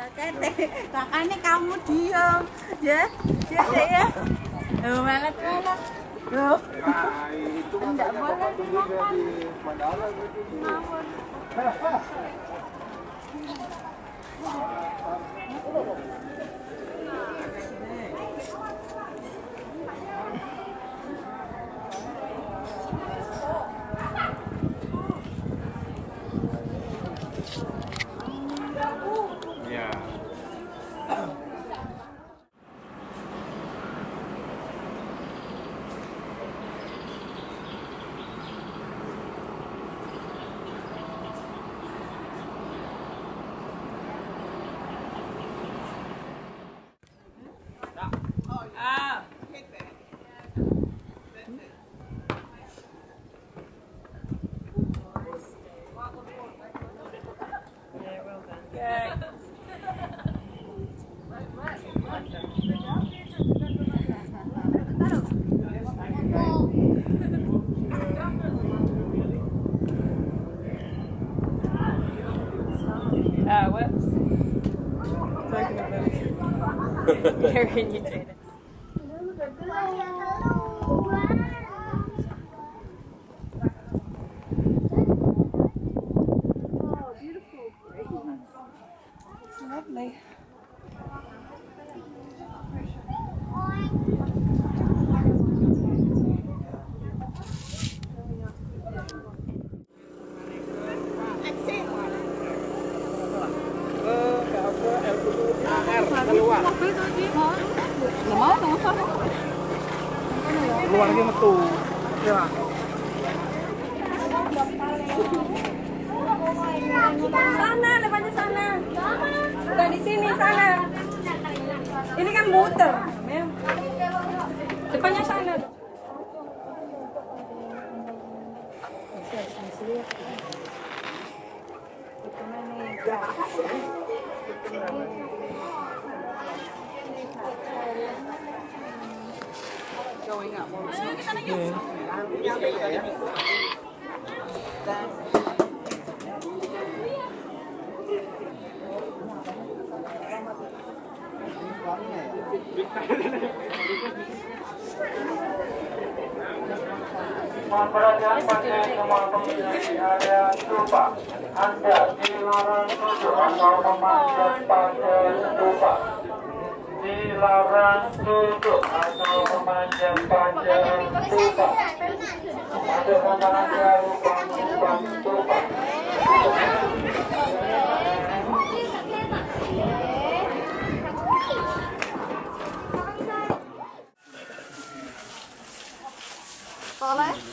Makanya kamu diam, ya, ya. Malah. Loh. Itu enggak boleh dimakan. Ngawur. Ya. Whoops. Taking a photo. Very you did it. Oh, beautiful. It's lovely. Keluar lagi metu. Ya. Sana, depannya sana. Bukan di sini, sana. Ini kan muter. Depannya sana. Going up more. Mohon perhatian bagi semua pengunjung di area stupa. Anda dilarang duduk atau memanjat pada stupa. Dilarang duduk atau memanjat pada stupa. Masukkan tangan ke lubang-lubang stupa. Boleh?